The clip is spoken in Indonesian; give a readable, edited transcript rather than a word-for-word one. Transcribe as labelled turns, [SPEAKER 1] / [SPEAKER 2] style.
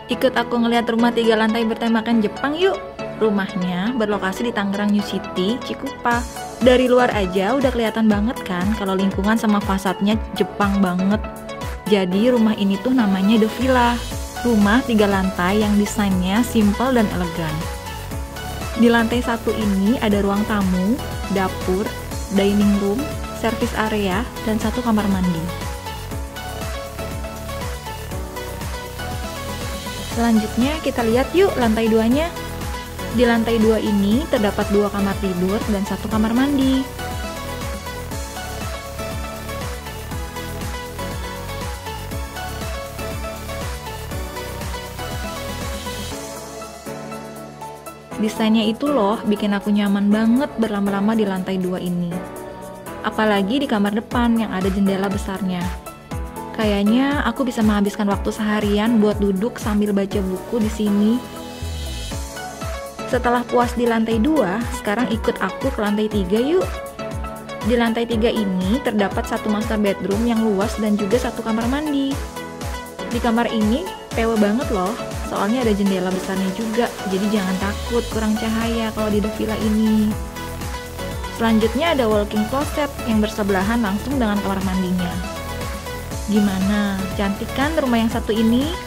[SPEAKER 1] Ikut aku ngeliat rumah 3 lantai bertemakan Jepang yuk. Rumahnya berlokasi di Tangerang New City, Cikupa. Dari luar aja udah kelihatan banget kan kalau lingkungan sama fasadnya Jepang banget. Jadi rumah ini tuh namanya The Villa. Rumah 3 lantai yang desainnya simple dan elegan. Di lantai 1 ini ada ruang tamu, dapur, dining room, service area, dan 1 kamar mandi. Selanjutnya kita lihat yuk lantai 2-nya. Di lantai 2 ini terdapat 2 kamar tidur dan 1 kamar mandi. Desainnya itu loh bikin aku nyaman banget berlama-lama di lantai 2 ini. Apalagi di kamar depan yang ada jendela besarnya. Kayaknya aku bisa menghabiskan waktu seharian buat duduk sambil baca buku di sini. Setelah puas di lantai 2, sekarang ikut aku ke lantai 3 yuk. Di lantai 3 ini terdapat 1 master bedroom yang luas dan juga 1 kamar mandi. Di kamar ini PW banget loh, soalnya ada jendela besarnya juga, jadi jangan takut kurang cahaya kalau di The Villa ini. Selanjutnya ada walk-in closet yang bersebelahan langsung dengan kamar mandinya. Gimana? Cantik kan rumah yang satu ini?